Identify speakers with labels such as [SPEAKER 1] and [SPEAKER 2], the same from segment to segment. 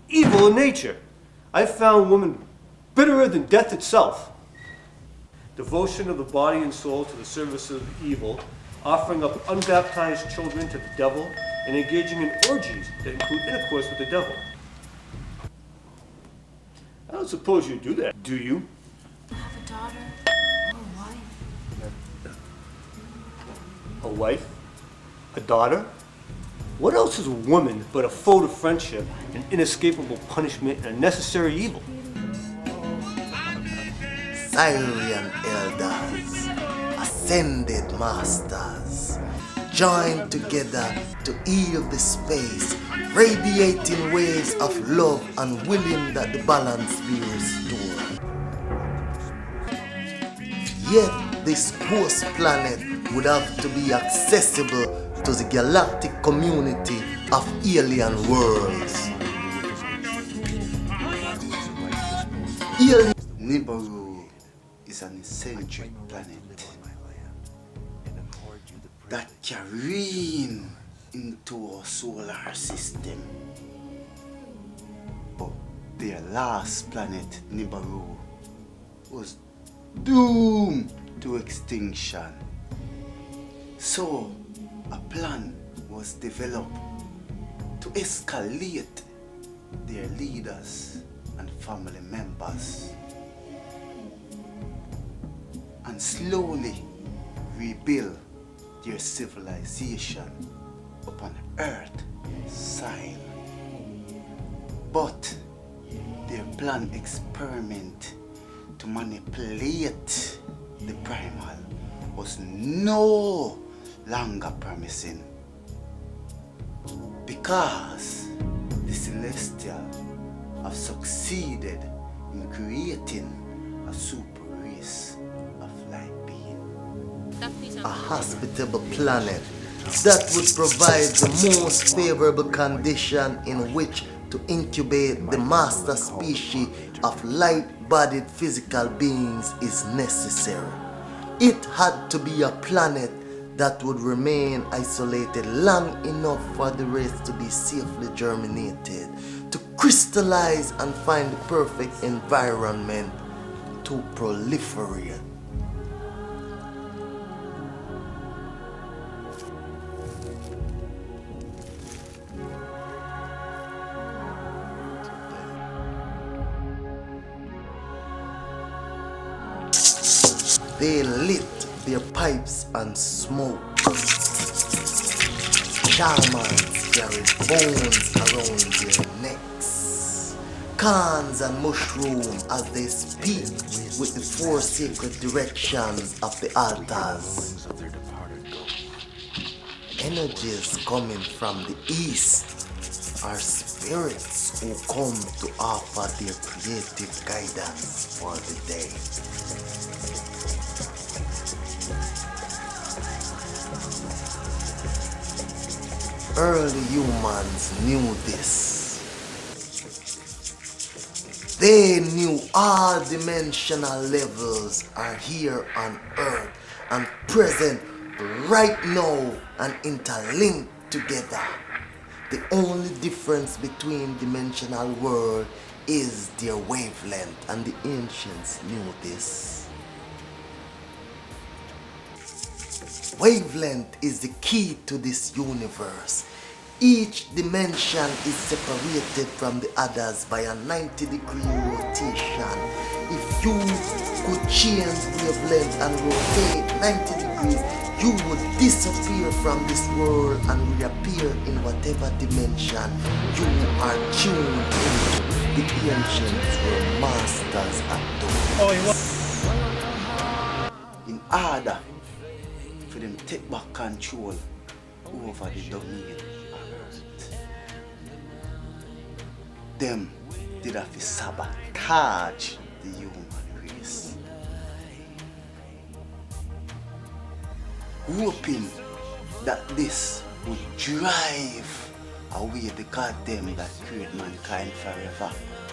[SPEAKER 1] evil in nature. I found woman bitterer than death itself. Devotion of the body and soul to the service of evil, offering up unbaptized children to the devil, and engaging in orgies that include intercourse with the devil. I don't suppose you do that, do you?
[SPEAKER 2] I have a daughter or a wife.
[SPEAKER 1] A wife? A daughter? What else is a woman but a foe to friendship, an inescapable punishment, and a necessary evil?
[SPEAKER 3] Syrian elders, ascended masters, joined together to heal the space, radiating waves of love and willing that the balance be restored. Yet this ghost planet would have to be accessible to the galactic community of alien worlds. Nibiru is an eccentric planet that careen into our solar system. But their last planet, Nibiru, was doomed to extinction. So a plan was developed to escalate their leaders and family members and slowly rebuild their civilization upon Earth soil. But their planned experiment to manipulate the primal was no longer promising, because the Celestial have succeeded in creating a super race of light being. A hospitable planet that would provide the most favorable condition in which to incubate the master species of light-bodied physical beings is necessary. It had to be a planet that would remain isolated long enough for the race to be safely germinated, to crystallize and find the perfect environment to proliferate. They lit their pipes and smoke. Shamans carry bones around their necks. Cans and mushroom as they speak with the four sacred directions of the altars. Energies coming from the east are spirits who come to offer their creative guidance for the day. Early humans knew this. They knew all dimensional levels are here on Earth and present right now and interlinked together. The only difference between dimensional worlds is their wavelength, and the ancients knew this. Wavelength is the key to this universe. Each dimension is separated from the others by a 90-degree rotation. If you could change wavelength and rotate 90 degrees, you would disappear from this world and reappear in whatever dimension you are tuned into. The ancients were masters at doing. In order for them to take back control over the domain on Earth, them did have to sabotage the human race, hoping that this would drive away the goddamn that create mankind forever.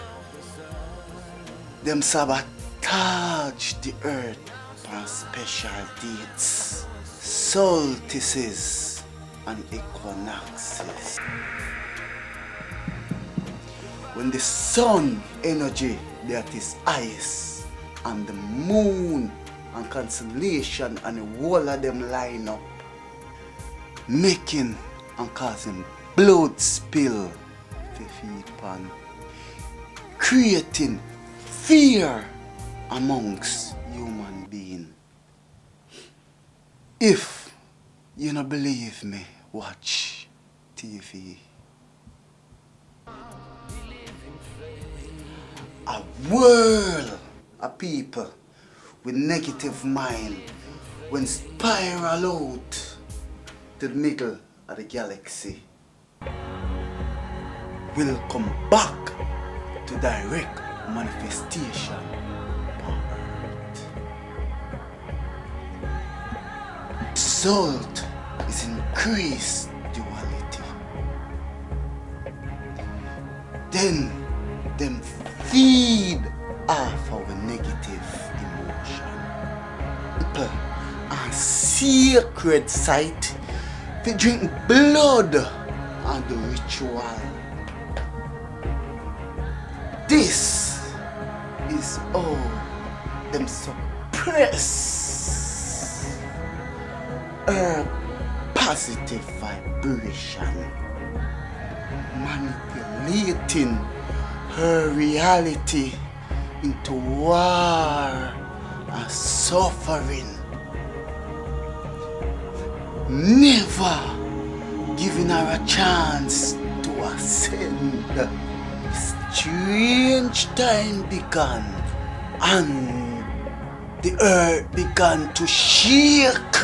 [SPEAKER 3] Them sabotage the earth on special dates, solstices and equinoxes. when the sun energy that is highest and the moon and constellation and the whole of them line up, making and causing blood spill to feed upon, creating fear amongst human beings. If you don't believe me, watch TV. A world of people with negative mind when spiral out to the middle of the galaxy will come back to direct manifestation on earth. Result is increased duality. Then them feed off our negative emotion. People on sacred site, they drink blood on the ritual. This is all them suppress positive vibration, manipulating her reality into war and suffering, never giving her a chance to ascend. Strange time began, and the earth began to shake.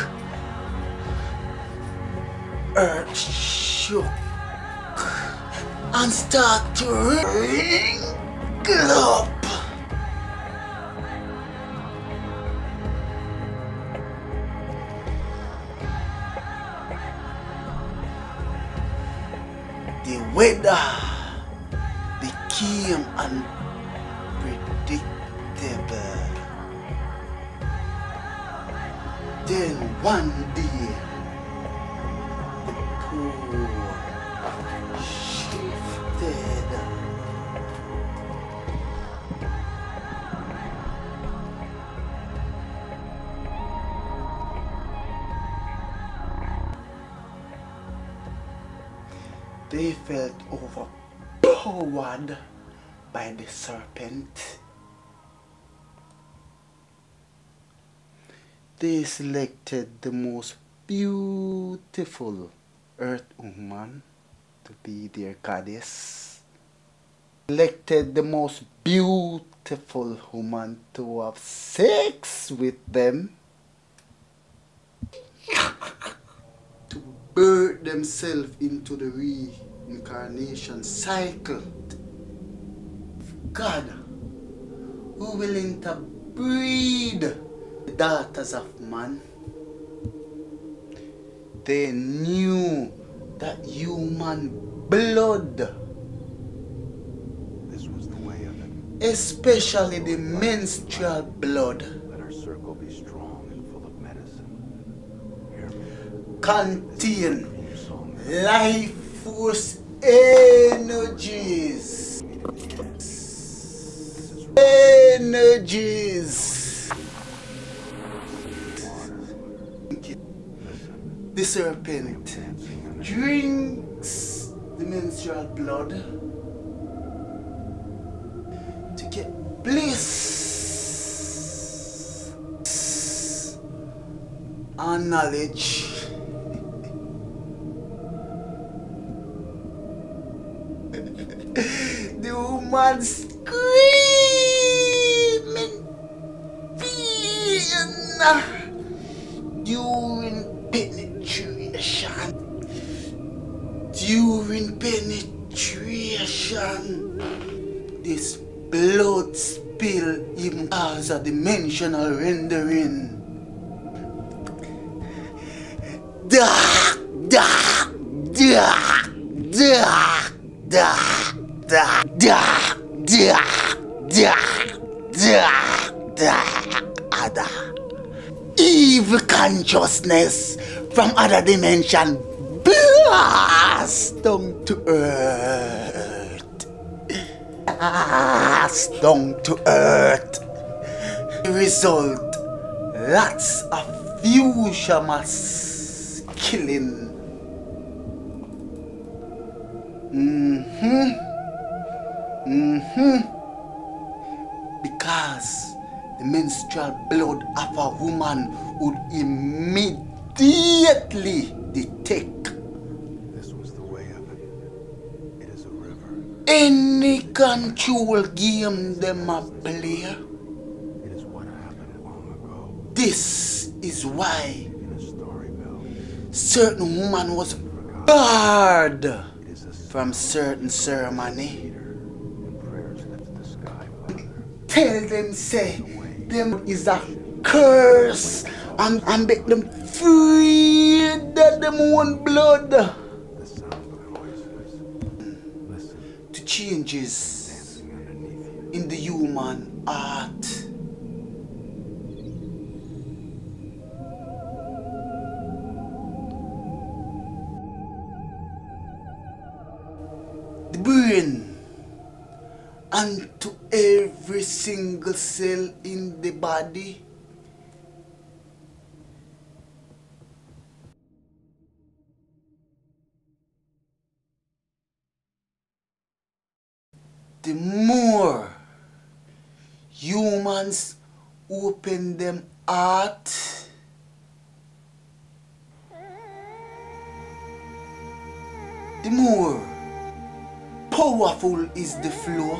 [SPEAKER 3] Earth shook and start to wrinkle up. The weather became unpredictable. Then one day, the pole shifted. They felt overpowered by the serpent. They selected the most beautiful earth woman to be their goddess. Selected the most beautiful woman to have sex with them. To birth themselves into the reincarnation cycle. God, who will interbreed the daughters of man. They knew that human blood,
[SPEAKER 4] this was the way of it.
[SPEAKER 3] especially the menstrual blood,
[SPEAKER 4] Let our circle be strong and full of medicine. Hear me.
[SPEAKER 3] contain
[SPEAKER 4] Your song.
[SPEAKER 3] life force energies. The serpent drinks the menstrual blood to get bliss and knowledge. The woman screaming pain during penetration. During penetration, this blood spill even causes a dimensional rendering. Dark, dark, dark, dark, dark, dark, dark, dark, dark, dark, other evil consciousness from other dimension blast down to earth. blast down to earth. The result, lots of future mass killing. Because the menstrual blood of a woman would immediately detect.
[SPEAKER 4] This was the way of it. It is a river.
[SPEAKER 3] Any control game them a play.
[SPEAKER 4] It is what happened long ago
[SPEAKER 3] This is why
[SPEAKER 4] in a story mill.
[SPEAKER 3] certain woman was barred
[SPEAKER 4] It is a
[SPEAKER 3] from certain ceremony.
[SPEAKER 4] and prayers lift the sky, Father.
[SPEAKER 3] Tell them say them is a curse and make them free that them own blood
[SPEAKER 4] The sound of voices. Listen,
[SPEAKER 3] to changes
[SPEAKER 4] dancing underneath you.
[SPEAKER 3] in the human heart. The brain and to every single cell in the body. The more humans open them heart, the more powerful is the flow.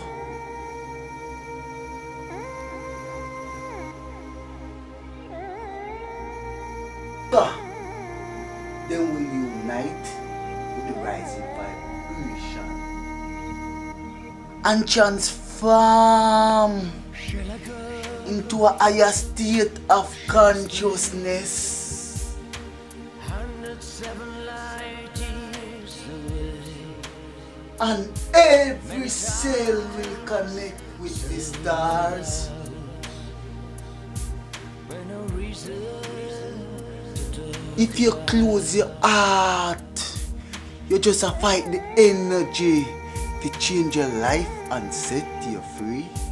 [SPEAKER 3] Then we unite with the rising vibration and transform into a higher state of consciousness. And every cell will connect with the stars. If you close your heart, you just fight the energy to change your life and set you free.